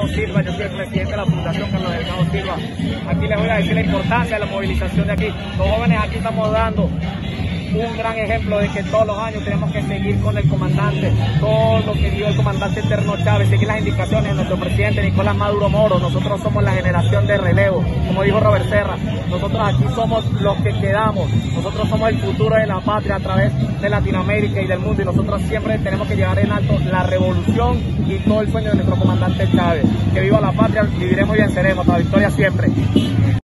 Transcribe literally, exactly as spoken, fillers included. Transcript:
Delgado Silva, yo soy el presidente de la Fundación Carlos Delgado Silva. Aquí les voy a decir la importancia de la movilización de aquí. Los jóvenes aquí estamos dando un gran ejemplo de que todos los años tenemos que seguir con el comandante, todo lo que dio el comandante eterno Chávez, seguir las indicaciones de nuestro presidente Nicolás Maduro Moro. Nosotros somos la generación de relevo, como dijo Robert Serra, nosotros aquí somos los que quedamos, nosotros somos el futuro de la patria a través de Latinoamérica y del mundo, y nosotros siempre tenemos que llevar en alto la revolución y todo el sueño de nuestro comandante Chávez. Que viva la patria, viviremos y venceremos, la victoria siempre.